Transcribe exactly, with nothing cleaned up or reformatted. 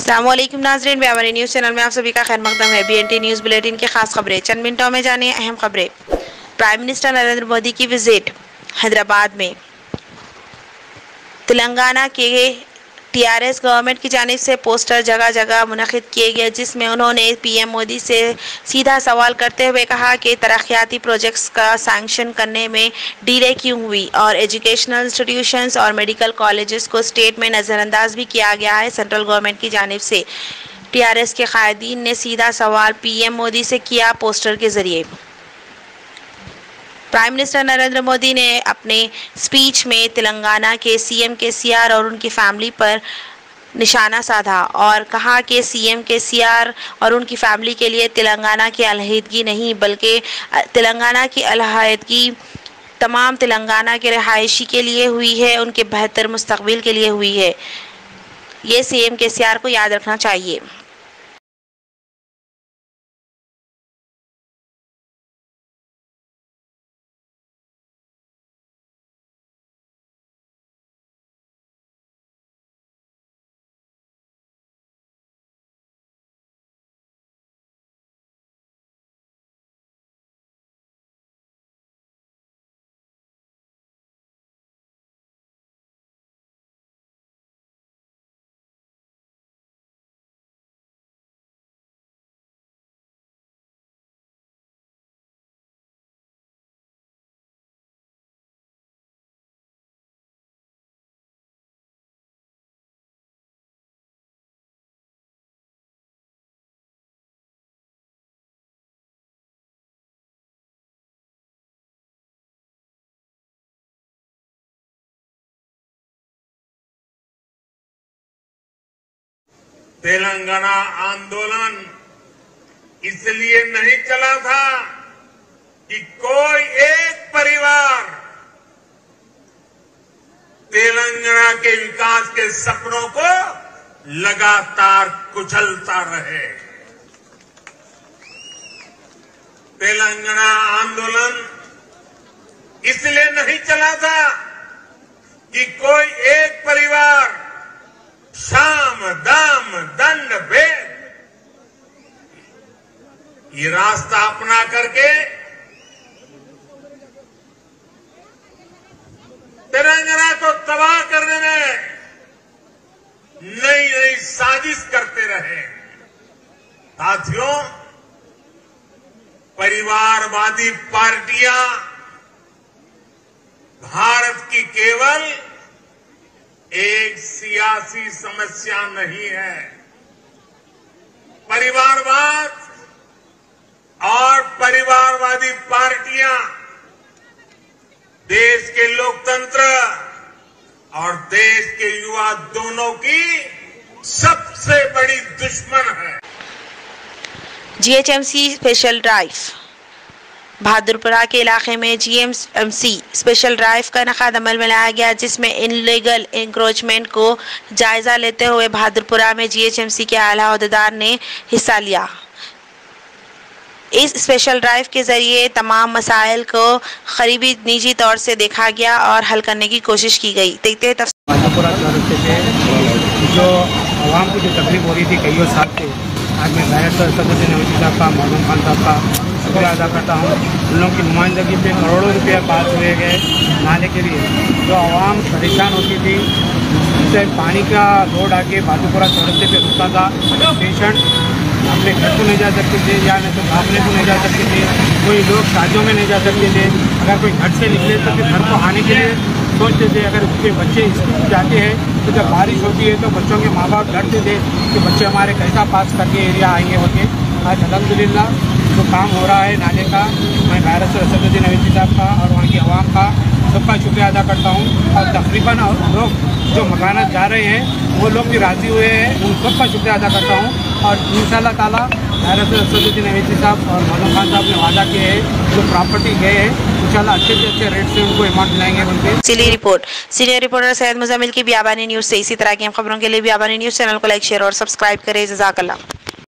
अस्सलामुअलैकुम नाज़रीन, व्यापारी न्यूज़ चैनल में आप सभी का खैर मकदम है। बीएनटी न्यूज़ बुलेटिन की खास खबरें, चंद मिनटों में जानिए अहम खबरें। प्राइम मिनिस्टर नरेंद्र मोदी की विजिट हैदराबाद में। तेलंगाना के टीआरएस गवर्नमेंट की जानिब से पोस्टर जगह जगह मुनक़िद किए गए, जिसमें उन्होंने पीएम मोदी से सीधा सवाल करते हुए कहा कि तरक्याती प्रोजेक्ट्स का सैंक्शन करने में डिले क्यों हुई और एजुकेशनल इंस्टीट्यूशंस और मेडिकल कॉलेजेस को स्टेट में नज़रअंदाज भी किया गया है। सेंट्रल गवर्नमेंट की जानिब से टीआरएस के कायदीन ने सीधा सवाल पीएम मोदी से किया पोस्टर के जरिए। प्राइम मिनिस्टर नरेंद्र मोदी ने अपने स्पीच में तेलंगाना के सीएम केसीआर और उनकी फैमिली पर निशाना साधा और कहा कि सीएम केसीआर और उनकी फैमिली के लिए तेलंगाना की अलहदगी नहीं, बल्कि तेलंगाना की अलहदगी तमाम तेलंगाना के रहायशी के लिए हुई है, उनके बेहतर मुस्तकबिल के लिए हुई है। ये सीएम केसीआर को याद रखना चाहिए। तेलंगाना आंदोलन इसलिए नहीं चला था कि कोई एक परिवार तेलंगाना के विकास के सपनों को लगातार कुचलता रहे। तेलंगाना आंदोलन इसलिए नहीं चला था कि कोई एक परिवार साम दाम दंड भेद ये रास्ता अपना करके तेलंगाना को तबाह करने में नई नई साजिश करते रहे। साथियों, परिवारवादी पार्टियां भारत की केवल एक सियासी समस्या नहीं है। परिवारवाद और परिवारवादी पार्टियां देश के लोकतंत्र और देश के युवा दोनों की सबसे बड़ी दुश्मन है। GHMC special drive. बहादुरपुरा के इलाके में जीएचएमसी स्पेशल ड्राइव का इनेकाद अमल में लाया गया, जिसमें इनलीगल इंक्रोचमेंट को जायजा लेते हुए बहादुरपुरा में जीएचएमसी के आला ओहदेदार ने हिस्सा लिया। इस स्पेशल ड्राइव के जरिए तमाम मसाइल को करीबी निजी तौर से देखा गया और हल करने की कोशिश की गई। देखते बहादुरपुरा जो आवाम को जो तकलीफ हो रही थी कई साल से, आज मैं डायरेक्टर सदस्य नवीन साहब का, मोहम्मद खान साहब का शुक्रिया अदा करता हूँ। उन लोगों की नुमाइंदगी पे करोड़ों रुपये पास हुए गए नाले के लिए। जो आवाम परेशान होती थी, जिससे पानी का रोड आके बहादुरपुरा चौरस्ते पे रुकता था, पेशेंट अपने घर को नहीं जा सकते थे या नहीं तो भागने को नहीं जा सकते थे, कोई लोग शादियों में नहीं जा सकते थे। अगर कोई घर से निकले तो फिर घर को आने के लिए सोचते थे। अगर उसके बच्चे स्कूल जाते हैं तो जब बारिश होती है तो बच्चों के माँ बाप डरते थे कि बच्चे हमारे कैसा पास करके एरिया आएंगे होते। आज अल्हम्दुलिल्लाह जो काम हो रहा है नाले का, मैं डायरेक्टर सदस्य नवीन साहब का और वहाँ की आवाम का सबका शुक्रिया अदा करता हूँ। और तकरीबन लोग जो मकानात जा रहे हैं वो लोग भी राज़ी हुए हैं, उन सबका शुक्रिया अदा करता हूँ। और इंशाअल्लाह ताला डायरेक्टर सदस्य नवीन साहब और मोहम्मद खान साहब ने वादा किए हैं, जो प्रॉपर्टी गए हैं इंशाअल्लाह अच्छे से अच्छे रेट से उनको अमाउंट दिलाएंगे। उनके सीली report senior reporter Syed Muzammil की बियाबानी न्यूज़ से। इसी तरह की खबरों के लिए बियाबानी न्यूज़ चैनल को लाइक, शेयर और सब्सक्राइब करें। जज़ाकल्लाह।